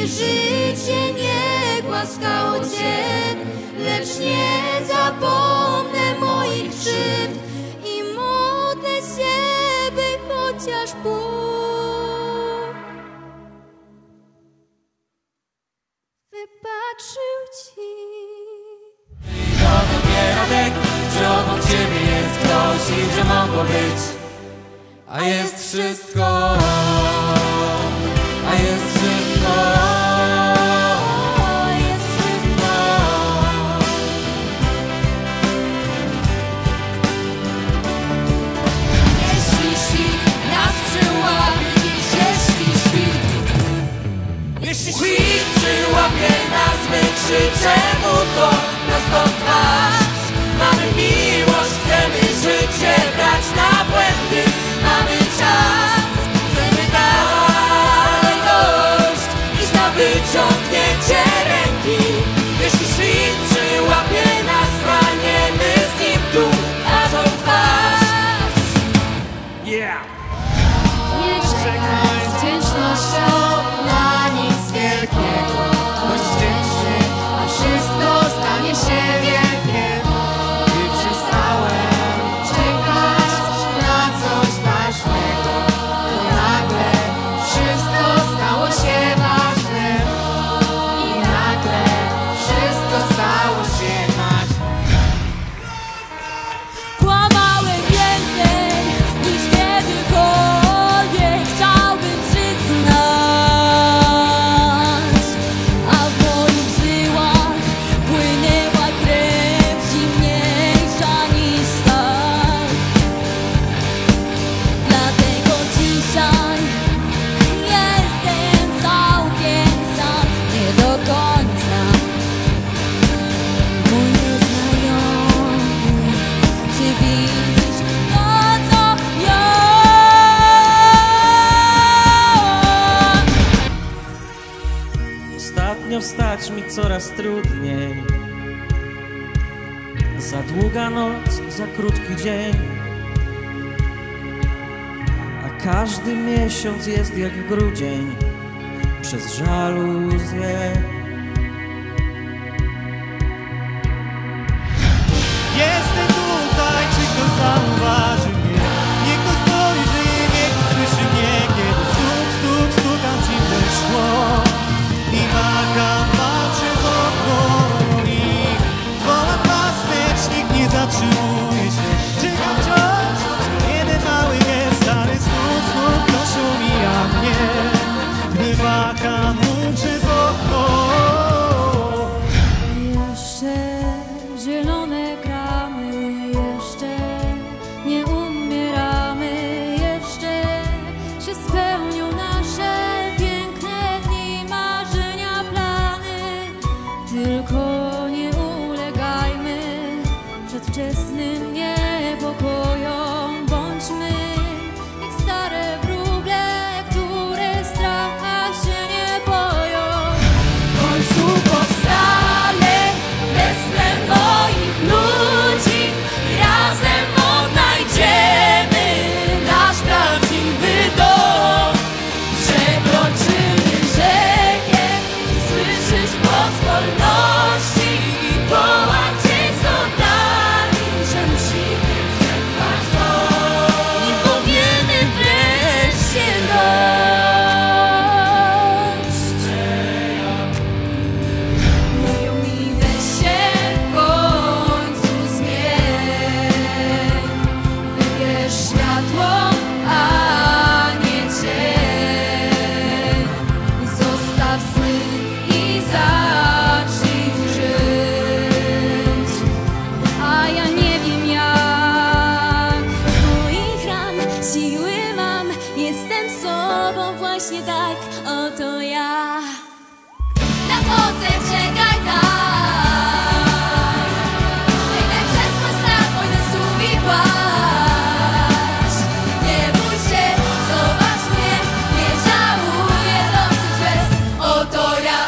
życie nie głaskało Cię, lecz nie zapomnę moich krzywd i modlę się, by chociaż Bóg wybaczył Ci. To dopiero dek, że obok Ciebie jest ktoś i że mogło być, a jest wszystko, a jest wszystko, jest wszystko. Jeśli świt nas przyłapie dziś, Jeśli świt przyłapie nas, wykrzyczę mu to prosto w twarz. Mamy miłość, chcemy życie brać na błędy, mamy czas, chcemy dalej dojść, iść na wyciągnięcie ręki. Jeśli świt przyłapie nas, staniemy z nim tu, twarzą w twarz. Yeah! nie czekaj z wdzięcznością na nic wielkiego. Bądź wdzięczny, a wszystko stanie się wielkie. Gdy przestałem czekać na coś ważnego, to nagle wszystko stało się ważne. I nagle wszystko stało się ważne. Kłamałem więcej niż kiedykolwiek chciałbym przyznać, a w moich żyłach płynęła krew zimniejsza niż stal. Dlatego dzisiaj jestem całkiem sam, nie do końca. Mój nieznajomy, czy widzisz to, co ja? Ostatnio wstać mi coraz trudniej. Za długa noc, za krótki dzień, a każdy miesiąc jest jak grudzień przez żaluzję. Jestem tutaj, czy ktoś zauważy mnie? Niech ktoś spojrzy, niech ktoś słyszy mnie, kiedy stukam w zimne szkło. I macham wam przez okno i wołam was, lecz nikt nie zatrzymuje się. Czekam wciąż, to jeden mały gest, ale znów proszę mija mnie, gdy macham mu przez okno. Jeszcze zielone gramy, jeszcze nie umieramy, jeszcze się spełnią nasze piękne dni, marzenia, plany. Tylko nie ulegajmy przedwczesnym niepokojom, bądźmy jak stare wróble, które stracha się nie boją. W końcu powstanie wesele moich ludzi i razem odnajdziemy nasz prawdziwy dom. Przekroczymy rzekę i słyszysz głos wolności i wołać gdzieś z oddali, że musimy przetrwać to i powiemy wreszcie dość. Mówią mi, weź się w końcu zmień, wybierz światło, a nie cień. Zostaw sny i zacznij żyć. A ja nie wiem jak, z moich ran siły mam, jestem sobą właśnie tak, oto ja. Nadchodzę, czekaj tak, biegnę przez mój strach, pójdę słów i płacz. Nie bój się, zobacz mnie, nie żałuję dosyć bez, oto ja.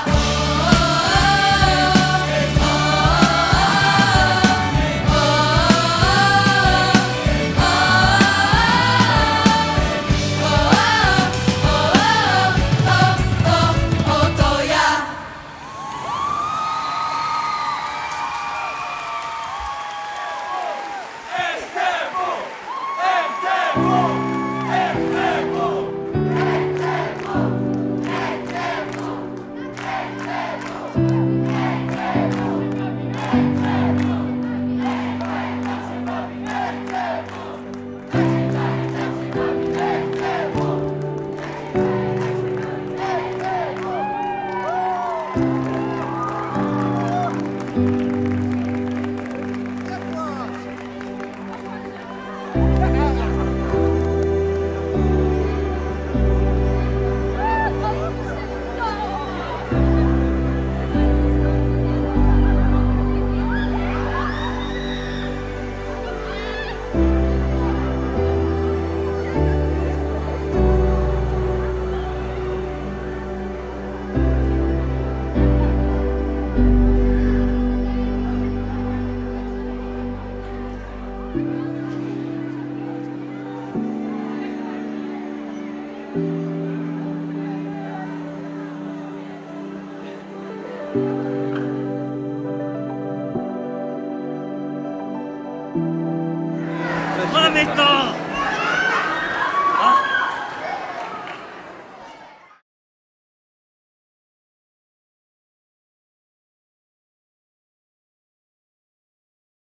Mamy to!